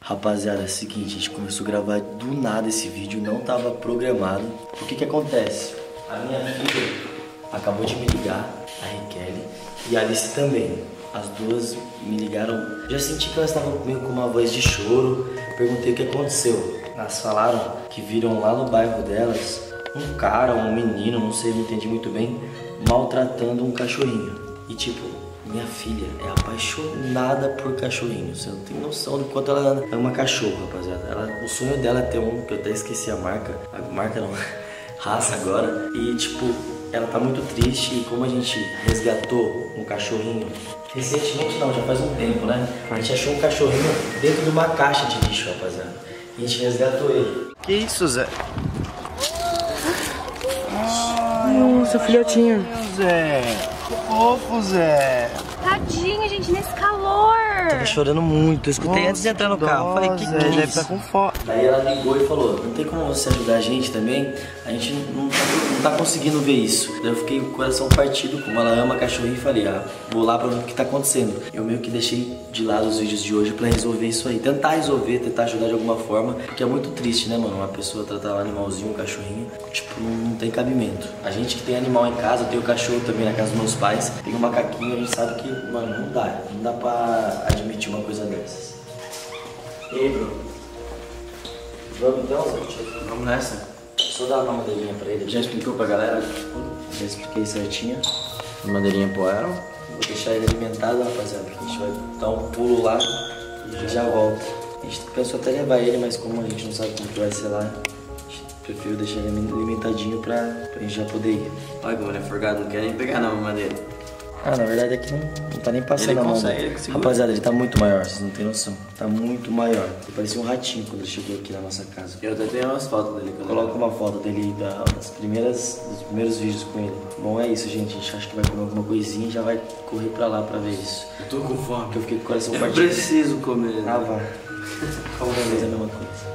Rapaziada, é o seguinte, a gente começou a gravar do nada esse vídeo, não tava programado. O que que acontece? A minha filha acabou de me ligar, a Raquel, e a Alice também. As duas me ligaram, já senti que elas estavam comigo com uma voz de choro. Perguntei o que aconteceu. Elas falaram que viram lá no bairro delas um cara, um menino, não sei, não entendi muito bem, maltratando um cachorrinho. E tipo, minha filha é apaixonada por cachorrinho. Você não tem noção do quanto ela ama cachorro, rapaziada. O sonho dela é ter um, que eu até esqueci a marca não, raça agora. E tipo, ela tá muito triste e como a gente resgatou um cachorrinho, recentemente não, já faz um tempo, né? A gente achou um cachorrinho dentro de uma caixa de lixo, rapaziada. E a gente resgatou ele. Que isso, Zé? Nossa, filhotinho. Zé, que fofo, Zé. Tadinha, gente, nesse calor. Tava chorando muito, eu escutei antes de entrar no carro. Falei, que Zé, deve isso? estar com fome. Daí ela ligou e falou, não tem como você ajudar a gente também? A gente não tá conseguindo ver isso. Daí eu fiquei com o coração partido, como ela ama cachorrinho, e falei, vou lá pra ver o que tá acontecendo. Eu meio que deixei de lado os vídeos de hoje pra resolver isso aí. Tentar resolver, tentar ajudar de alguma forma, porque é muito triste, né, mano? Uma pessoa tratar um animalzinho, um cachorrinho, tipo, não tem cabimento. A gente que tem animal em casa, eu tenho cachorro também na casa dos meus pais, tem um macaquinho, a gente sabe que, mano, não dá pra admitir uma coisa dessas. E aí, Bruno? Vamos então, Zé? Vamos nessa. Só dar uma madeirinha pra ele. Já explicou pra galera? Já expliquei certinho. Madeirinha pro Aaron. Vou deixar ele alimentado, rapaziada. A gente vai dar um pulo lá e já volta. A gente pensou até levar ele, mas como a gente não sabe como que vai ser lá, a gente prefiro deixar ele alimentadinho pra gente já poder ir. Olha como ele é forgado, não quer nem pegar na madeira. Ah, na verdade aqui não tá nem passando Ele a mão. consegue, ele segura. Rapaziada, ele tá muito maior, vocês não tem noção. Tá muito maior. Ele parecia um ratinho quando ele chegou aqui na nossa casa. Eu até tenho umas fotos dele. Coloca uma foto dele dos primeiros vídeos com ele. Bom, é isso, gente. A gente acha que vai comer alguma coisinha e já vai correr pra lá pra ver isso. Eu tô com fome. Porque eu fiquei com o coração Eu partido. preciso comer. Ah, vai. Como é a mesma coisa.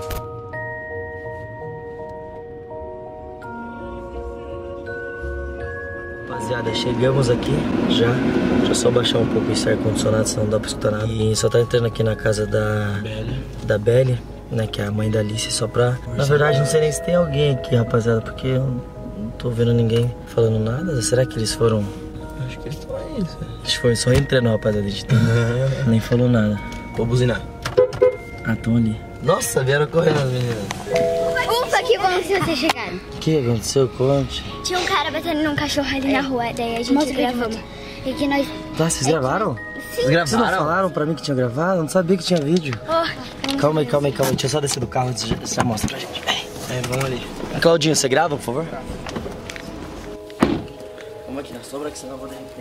Rapaziada, chegamos aqui já. Deixa eu só baixar um pouco esse ar-condicionado, senão não dá pra escutar nada. E só tá entrando aqui na casa da Belly, né, que é a mãe da Alice, só pra... Na verdade, não sei nem se tem alguém aqui, rapaziada, porque eu não tô vendo ninguém falando nada. Será que eles foram... Acho que eles estão aí, Zé. Eles foram só entrando, rapaziada, a gente nem falou nada. Vou buzinar. Ah, tão ali. Nossa, vieram correndo as meninas. Ufa, que bom que vocês chegaram. O que aconteceu? Conte. Tinha um cara batendo num cachorro ali na rua, daí a gente gravou. E que nós... Tá, vocês gravaram? Sim. Vocês não falaram pra mim que tinha gravado? Eu não sabia que tinha vídeo. Calma aí. Deixa eu só descer do carro antes de você mostra pra gente. Vamos ali. Claudinho, você grava, por favor? Vamos aqui na sombra que senão eu vou derreter.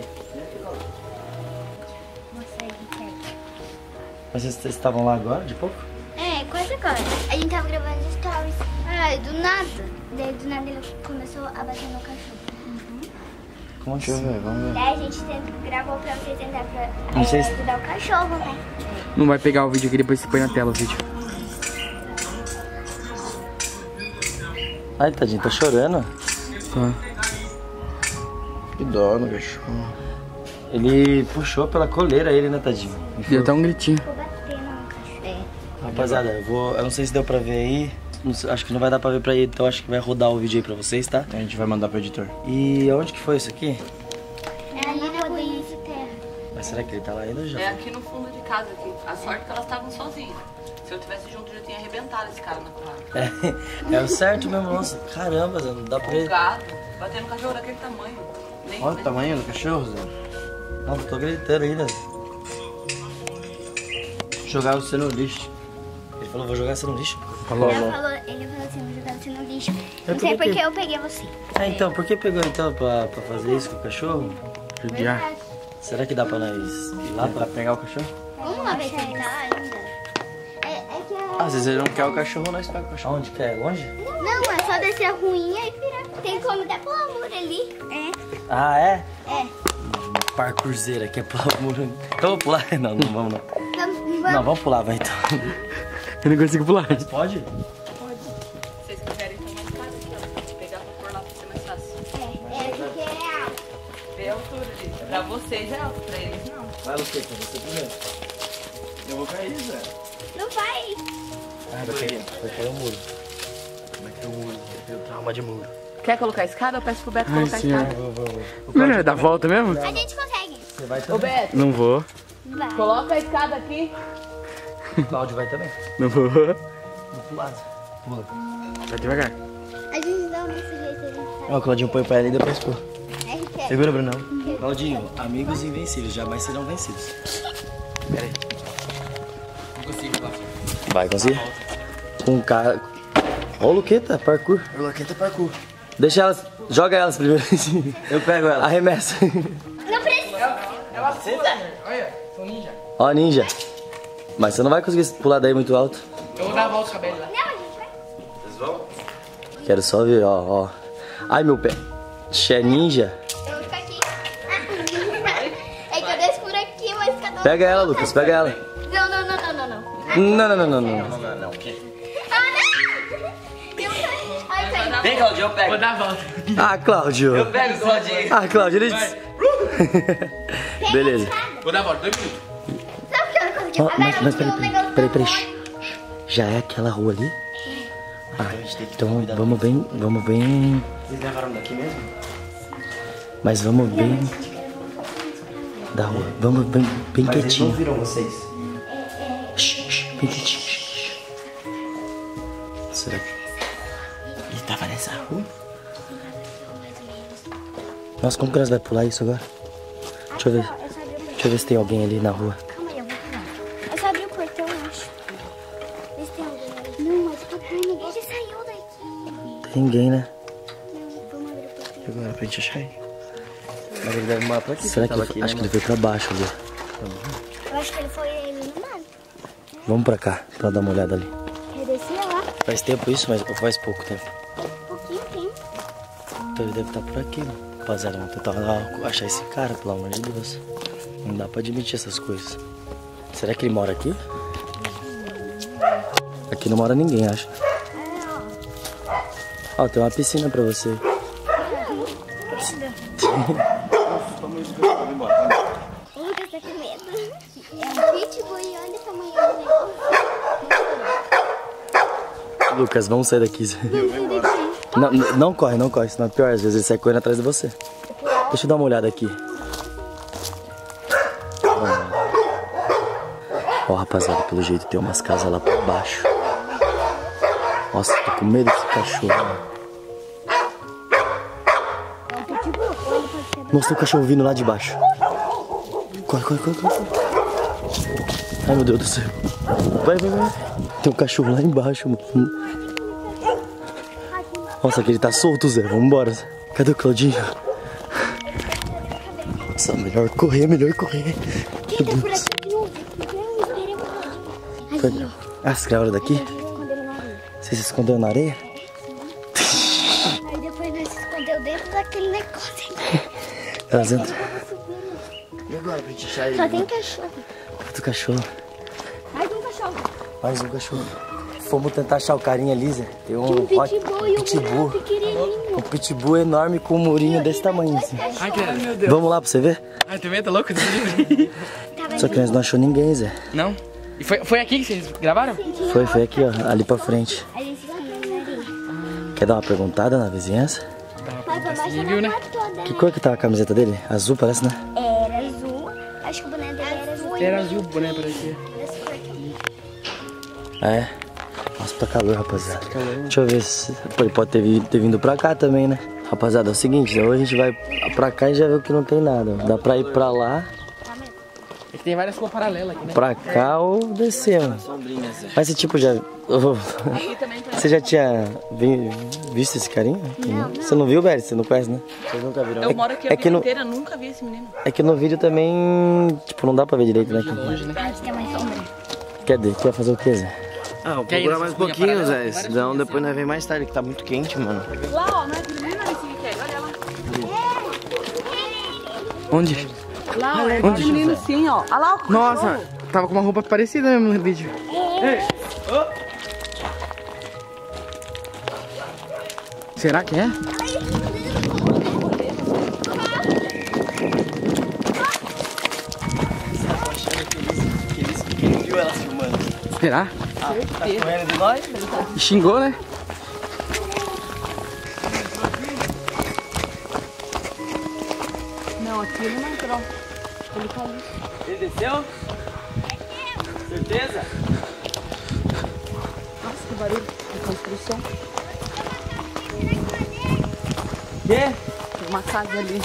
Mas vocês estavam lá agora, de pouco? É, quase agora. A gente tava gravando stories. Ai, do nada. Daí do nada ele começou a bater no cachorro. Como assim? Deixa eu ver, vamos ver. Daí a gente gravou pra vocês tentar Não sei se- ajudar o cachorro, né? Não vai pegar o vídeo aqui, depois você põe na tela o vídeo. Ai, tadinho, tá chorando. Tá. Que dó no cachorro. Ele puxou pela coleira ele, né, tadinho? Deu até um gritinho. Ficou batendo no cachorro. Rapaziada, eu não sei se deu pra ver aí. Acho que não vai dar pra ver pra aí, então acho que vai rodar o vídeo aí pra vocês, tá? A gente vai mandar pro editor. E aonde que foi isso aqui? É ali na rua de terra. Mas será que ele tá lá ainda já? É aqui no fundo de casa, aqui. A sorte é que elas estavam sozinhas. Se eu tivesse junto, eu já tinha arrebentado esse cara na porrada. É o certo mesmo, nossa. Caramba, Zé, não dá pra ver. Gado, batendo no cachorro daquele tamanho. Olha o tamanho do cachorro, Zé. Não, tô gritando ainda. Jogar você no lixo. Ele falou, vou jogar você no lixo. Falou, Ele falou. falou assim, vou jogar você no lixo. Mas Não sei por quê? porque eu peguei você. Então, por que pegou então pra fazer isso com o cachorro? Judiar. Será que dá pra nós ir lá pra... Pra pegar o cachorro? Vamos lá ver se ele tá ainda. É que a... Às vezes ele não quer o cachorro, nós pegamos o cachorro. Aonde que é? Longe? Não, é só descer a ruinha e virar. Tem como dar pro amor ali. É. Ah, é? É. Parkourzeira, que é pular o muro. Então vamos pular? Não, não vamos não. Não, vamos pular, vai então. Eu não consigo pular. Pode? Se vocês quiserem, então mais tarde aqui, ó. Pode pegar pra pôr lá pra ser mais fácil. É porque é alto. Vê a altura ali. Pra vocês é alto, pra eles não. Vai, Luqueta, você primeiro. Eu vou cair, Zé. Não vai Vai cair o muro. Vai cair o muro. Eu tenho trauma de muro. Quer colocar a escada? Eu peço pro Beto colocar a senhor. escada. Não é da volta mesmo? A gente consegue. Você vai Ô, também. Beto, Não vou. Vai. coloca a escada aqui. O Cláudio vai também. Não vou. Do outro lado. Pula. Vai devagar. A gente dá o nosso jeito ali. Ó, o Claudinho põe pra ela e depois pula. RT. Segura, Brunão. Claudinho, amigos invencíveis, jamais serão vencidos. Pera aí. Não consigo, Claudinho. Vai conseguir? Com o cara... Ó o Luqueta, parkour. O Luqueta, parkour. Deixa elas... Joga elas primeiro. Eu pego ela. Arremessa. Não precisa. Olha, sou ninja. Ó, ninja. Mas você não vai conseguir pular daí muito alto. Eu vou dar a volta com o cabelo lá. Não, a gente vai. Quero só ver, ó. Ai, meu pé. Xé ninja. Eu vou ficar aqui. É que eu desço por aqui, mas cada um... Pega ela, Lucas, pega ela. Não. Não. Ah, não! Ai, caiu. Vem, Claudio, eu pego. Vou dar a volta. Ah, Cláudio. Eu pego, Claudinho. Ah, Cláudio, ele... Beleza. Vou dar a volta, 2 minutos. Sabe o que eu não consegui? Ó, Agora mas eu vou um negócio peraí. tão Já é aquela rua ali? Ah, então vamos bem... Eles levaram daqui mesmo? Mas vamos bem... Da rua. Vamos bem quietinho. Eles não viram vocês? Bem quietinho. Será que... Ele tava nessa rua? Nossa, como que nós vamos pular isso agora? Deixa eu ver se tem alguém ali na rua. Calma aí, eu vou pular. Eu só abri o portão, eu acho. Vê se tem alguém ali. Não, mas tô com ninguém. Ele saiu daqui. Tem ninguém, né? Não, vamos abrir o portão. Agora pra gente achar ele. Mas ele deve morar por aqui. Será que tava ele... aqui, Acho né, que ele veio pra baixo ali. Eu acho que ele foi eliminado. Vamos pra cá, pra dar uma olhada ali. Ele descia lá. Faz tempo isso, mas faz pouco tempo. Pouquinho tempo. Então ele deve estar por aqui, né? Rapaziada, vamos tentar achar esse cara, pelo amor de Deus. Não dá pra admitir essas coisas. Será que ele mora aqui? Aqui não mora ninguém, acho. Ó, tem uma piscina pra você. O Lucas tá com medo. É um pitbull e olha o tamanho do negócio. Lucas, vamos sair daqui. Não corre, senão é pior. Às vezes ele sai correndo atrás de você. Deixa eu dar uma olhada aqui. Ó, rapaziada, pelo jeito tem umas casas lá por baixo. Nossa, tô com medo desse cachorro. Nossa, tem um cachorro vindo lá de baixo. Corre. Ai, meu Deus do céu. Vai. Tem um cachorro lá embaixo, mano. Nossa, aqui ele tá solto, Zé. Vambora. Cadê o Claudinho? Nossa, melhor correr. Quem tá por aqui de novo? Não, Ah, vocês gravaram daqui? Você se escondeu na areia? Aí depois nós se escondeu dentro daquele negócio. Elas entram. E agora pra gente achar ele? Só tem cachorro. Outro cachorro. Mais um cachorro. Mais um cachorro. Fomos tentar achar o carinha ali, Zé. Tem um Pitbull e pitbull. pequenininho. Um pitbull enorme com um murinho desse tamanho, assim. Ai, meu Deus. Vamos lá pra você ver? Ai, também tá louco? Só que nós não achou ninguém, Zé. Não? E foi aqui que vocês gravaram? Foi aqui, ó. Ali pra frente. A gente se escondeu ali. Quer dar uma perguntada na vizinhança? Mas pra baixo viu, né? na foto toda. Que cor que tá a camiseta dele? Azul, parece, né? Era azul. Acho que o boné dele era azul. Era azul o boné por aqui. Dessa cor aqui. É. Nossa, tá calor, rapaziada. Deixa eu ver se... Pô, ele pode ter vindo pra cá também, né? Rapaziada, é o seguinte, ou a gente vai pra cá e já viu que não tem nada. Dá pra ir pra lá, É que tem várias ruas paralelas aqui, né? pra cá ou descer, mano. Mas esse tipo já... Você já tinha visto esse carinha? Não. Você não viu, Beri? Você não conhece, né? Vocês nunca viram. Eu moro aqui a vida no, inteira, nunca vi esse menino. é que no vídeo também, tipo, não dá pra ver direito, né? Acho que é mais sombra. Quer fazer o quê, Zé? Ah, vou Quer ir procurar nessa mais um rua pouquinho, paralela? Zé. Várias Senão ruas depois nós vem mais tarde, que tá muito quente, mano. Lá, ó, não é aquele menino ali que quer, olha lá. Onde? Lá, ó, é aquele menino sim, ó. Olha lá o cachorro. Nossa, tava com uma roupa parecida mesmo no vídeo. Será que é? Ele viu elas filmando. Será? Certeza. Correndo de nós? E xingou, né? Não, aqui ele não entrou. Ele tá ali. Ele desceu? Certeza? Nossa, que barulho de construção. Quê? Tem uma casa ali.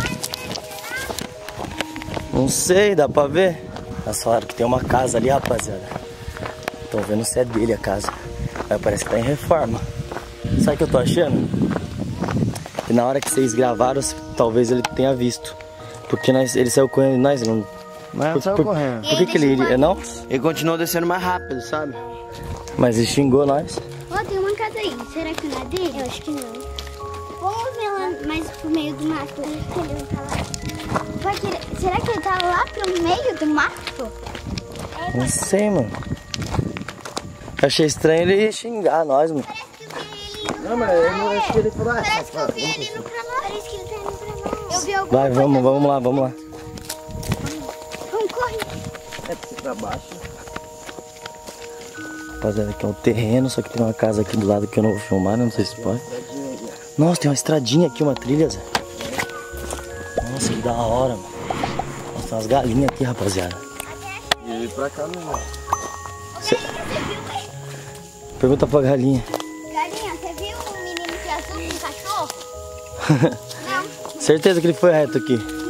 Não sei, dá pra ver? Mas falaram que tem uma casa ali, rapaziada. Tô vendo se é dele a casa. Mas parece que tá em reforma. Sabe o que eu tô achando? Que na hora que vocês gravaram, talvez ele tenha visto. Porque ele saiu correndo de nós, não... Mas não saiu correndo. Por que ele iria? Não? Ele continuou descendo mais rápido, sabe? Mas ele xingou nós. Ó, tem uma casa aí. Será que não é dele? Eu acho que não. Vamos ver lá, mas pro meio do mato. Será que ele tá lá pro meio do mato? Não sei, mano. Eu achei estranho ele xingar nós, mano. Não, mas eu não acho que ele falou Parece que eu vi ele indo pra lá. Parece que ele tá indo pra lá. Eu vi alguma Vai, coisa. vamos lá. Vamos, corre. É pra baixo. Rapaziada, aqui é um terreno, só que tem uma casa aqui do lado que eu não vou filmar, né? Não sei se pode. Nossa, tem uma estradinha aqui, uma trilha, Zé. Nossa, que da hora, mano. Nossa, tem umas galinhas aqui, rapaziada. E ele pra cá não. Pergunta pra galinha. Galinha, você viu o menino que é azul com o cachorro? Não. Certeza que ele foi reto aqui.